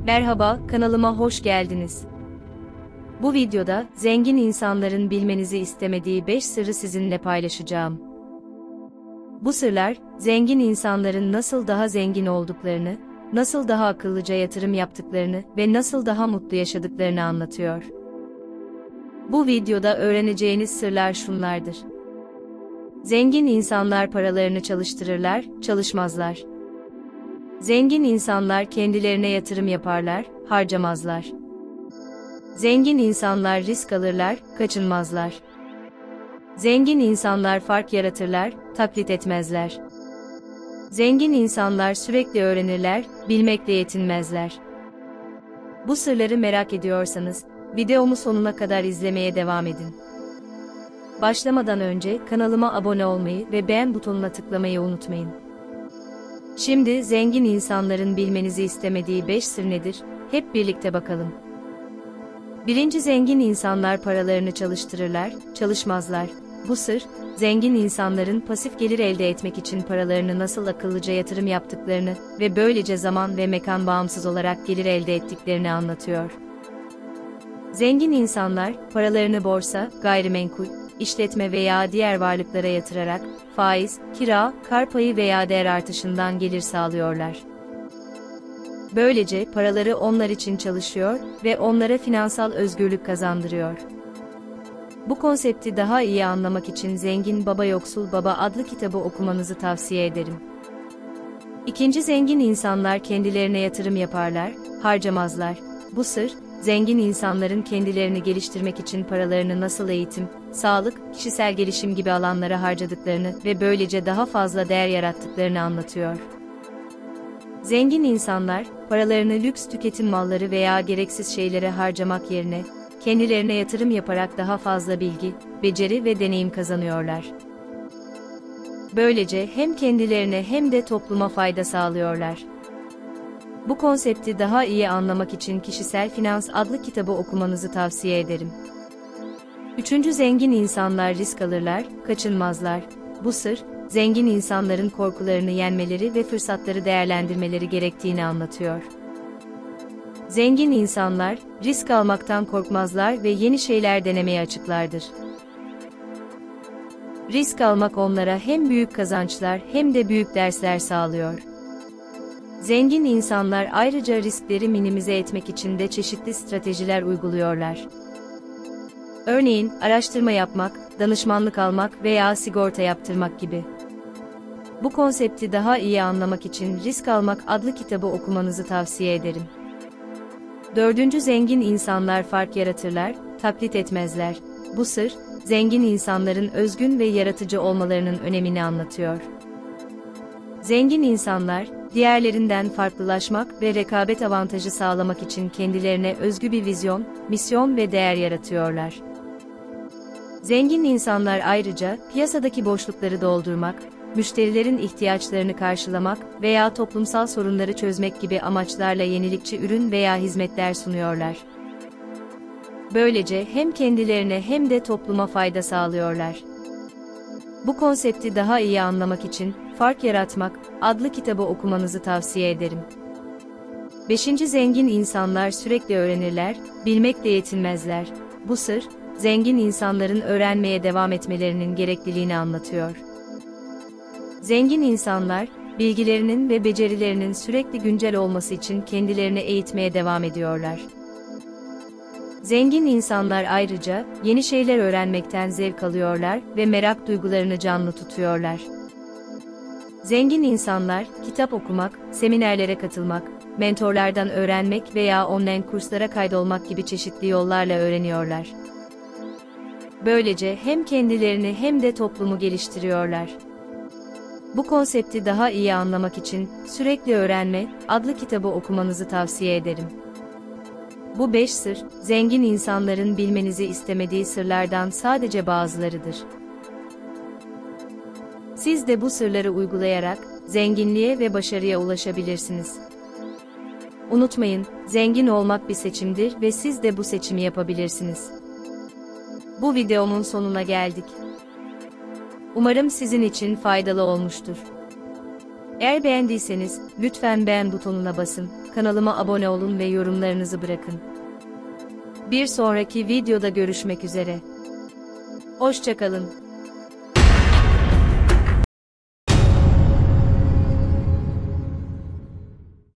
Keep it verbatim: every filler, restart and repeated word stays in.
Merhaba, kanalıma hoş geldiniz. Bu videoda, zengin insanların bilmenizi istemediği beş sırrı sizinle paylaşacağım. Bu sırlar, zengin insanların nasıl daha zengin olduklarını, nasıl daha akıllıca yatırım yaptıklarını ve nasıl daha mutlu yaşadıklarını anlatıyor. Bu videoda öğreneceğiniz sırlar şunlardır. Zengin insanlar paralarını çalıştırırlar, çalışmazlar. Zengin insanlar kendilerine yatırım yaparlar, harcamazlar. Zengin insanlar risk alırlar, kaçınmazlar. Zengin insanlar fark yaratırlar, taklit etmezler. Zengin insanlar sürekli öğrenirler, bilmekle yetinmezler. Bu sırları merak ediyorsanız, videomu sonuna kadar izlemeye devam edin. Başlamadan önce kanalıma abone olmayı ve beğen butonuna tıklamayı unutmayın. Şimdi zengin insanların bilmenizi istemediği beş sır nedir? Hep birlikte bakalım. Birinci Zengin insanlar paralarını çalıştırırlar, çalışmazlar. Bu sır, zengin insanların pasif gelir elde etmek için paralarını nasıl akıllıca yatırım yaptıklarını ve böylece zaman ve mekan bağımsız olarak gelir elde ettiklerini anlatıyor. Zengin insanlar, paralarını borsa, gayrimenkul, işletme veya diğer varlıklara yatırarak, faiz, kira, kar payı veya değer artışından gelir sağlıyorlar. Böylece paraları onlar için çalışıyor ve onlara finansal özgürlük kazandırıyor. Bu konsepti daha iyi anlamak için Zengin Baba Yoksul Baba adlı kitabı okumanızı tavsiye ederim. İkinci Zengin insanlar kendilerine yatırım yaparlar, harcamazlar. Bu sır, zengin insanların kendilerini geliştirmek için paralarını nasıl eğitim, sağlık, kişisel gelişim gibi alanlara harcadıklarını ve böylece daha fazla değer yarattıklarını anlatıyor. Zengin insanlar, paralarını lüks tüketim malları veya gereksiz şeylere harcamak yerine, kendilerine yatırım yaparak daha fazla bilgi, beceri ve deneyim kazanıyorlar. Böylece hem kendilerine hem de topluma fayda sağlıyorlar. Bu konsepti daha iyi anlamak için Kişisel Finans adlı kitabı okumanızı tavsiye ederim. Üçüncü Zengin insanlar risk alırlar, kaçınmazlar. Bu sır, zengin insanların korkularını yenmeleri ve fırsatları değerlendirmeleri gerektiğini anlatıyor. Zengin insanlar, risk almaktan korkmazlar ve yeni şeyler denemeye açıklardır. Risk almak onlara hem büyük kazançlar hem de büyük dersler sağlıyor. Zengin insanlar ayrıca riskleri minimize etmek için de çeşitli stratejiler uyguluyorlar. Örneğin, araştırma yapmak, danışmanlık almak veya sigorta yaptırmak gibi. Bu konsepti daha iyi anlamak için Risk Almak adlı kitabı okumanızı tavsiye ederim. Dördüncü Zengin insanlar fark yaratırlar, taklit etmezler. Bu sır, zengin insanların özgün ve yaratıcı olmalarının önemini anlatıyor. Zengin insanlar, diğerlerinden farklılaşmak ve rekabet avantajı sağlamak için kendilerine özgü bir vizyon, misyon ve değer yaratıyorlar. Zengin insanlar ayrıca, piyasadaki boşlukları doldurmak, müşterilerin ihtiyaçlarını karşılamak veya toplumsal sorunları çözmek gibi amaçlarla yenilikçi ürün veya hizmetler sunuyorlar. Böylece hem kendilerine hem de topluma fayda sağlıyorlar. Bu konsepti daha iyi anlamak için Fark Yaratmak adlı kitabı okumanızı tavsiye ederim. Beşinci Zengin insanlar sürekli öğrenirler, bilmekle yetinmezler. Bu sır, zengin insanların öğrenmeye devam etmelerinin gerekliliğini anlatıyor. Zengin insanlar, bilgilerinin ve becerilerinin sürekli güncel olması için kendilerini eğitmeye devam ediyorlar. Zengin insanlar ayrıca, yeni şeyler öğrenmekten zevk alıyorlar ve merak duygularını canlı tutuyorlar. Zengin insanlar, kitap okumak, seminerlere katılmak, mentorlardan öğrenmek veya online kurslara kaydolmak gibi çeşitli yollarla öğreniyorlar. Böylece hem kendilerini hem de toplumu geliştiriyorlar. Bu konsepti daha iyi anlamak için Sürekli Öğrenme adlı kitabı okumanızı tavsiye ederim. Bu beş sır, zengin insanların bilmenizi istemediği sırlardan sadece bazılarıdır. Siz de bu sırları uygulayarak zenginliğe ve başarıya ulaşabilirsiniz. Unutmayın, zengin olmak bir seçimdir ve siz de bu seçimi yapabilirsiniz. Bu videomun sonuna geldik. Umarım sizin için faydalı olmuştur. Eğer beğendiyseniz, lütfen beğen butonuna basın, kanalıma abone olun ve yorumlarınızı bırakın. Bir sonraki videoda görüşmek üzere. Hoşça kalın.